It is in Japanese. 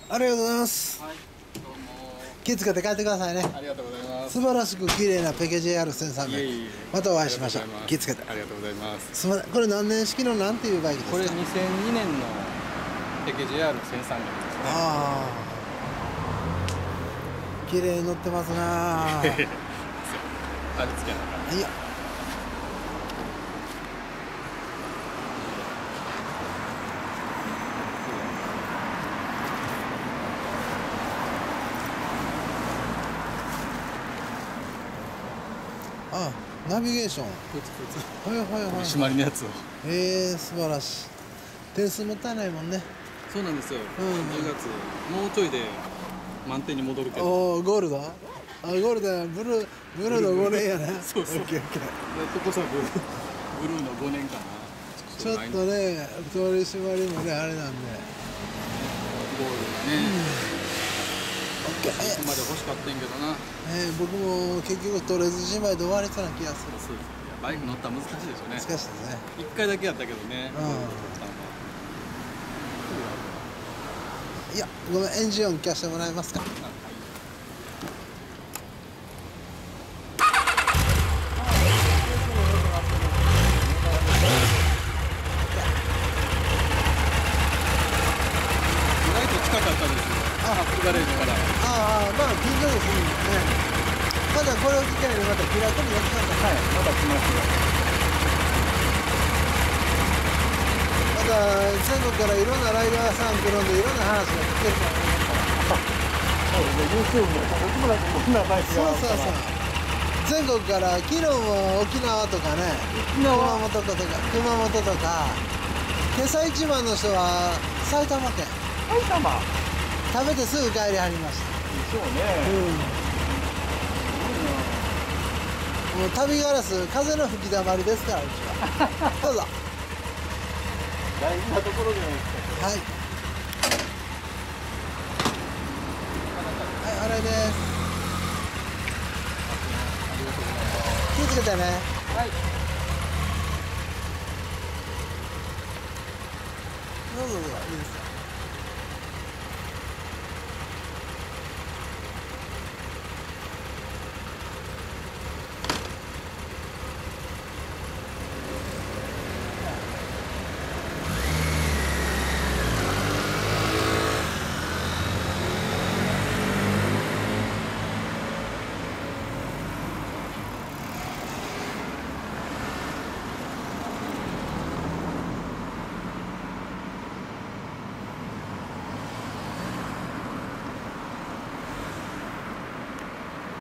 ありがとうございます。 はい、どうも。 気をつけて帰ってくださいね。 ありがとうございます。 素晴らしく綺麗なペケ JR1300。 いえいえ。 またお会いしましょう。気をつけて。 ありがとうございます。 すみません。これ何年式のなんていうバイクですか。 これ2002年のペケ JR1300 ですね。 ああ。綺麗に乗ってますな。 味付けながら。 いや。あ、ナビゲーション。 ふつふつ。 はいはいはい。 締まりのやつを。 素晴らしい。点数もったいないもんね。 そうなんですよ。 うん、 10月もうちょいで満点に戻るけど。 おお、ゴールド。あ、ゴールドや、ブルーの5年やね。 そうそう。で、こそブルーの5年かな。 ちょっとね、取り締まりもね、あれなんで。 ゴールがね。 オッケー。 ここまで欲しかったんけどな。 僕も結局取れずじまいで終わりそうな気がする。 そうです。バイク乗ったら難しいですよね。 難しいですね。 1回だけやったけどね。 いや、ごめん、エンジン音聞かせてもらえますか。 近かったですよ。アップルガレージから。 まあ近所ですね。まだこれを機会にまた気楽にやってください。 はい、また来ますよ。 また全国からいろんなライダーさん来るんでいろんな話が聞けると思いますから。 そうですね、YouTube で僕もなんかこんなバイクがあるから。 そう。全国から昨日も沖縄とかね、熊本とか今朝一番の人は埼玉県。 埼玉食べてすぐ帰りはりました。 そうね。 もう旅ガラス風の吹きだまりですからうちは。どうぞ。 大事なところじゃないですか。 はい。はい、あれです。気をつけてね。 はい。 どうぞいいですよ。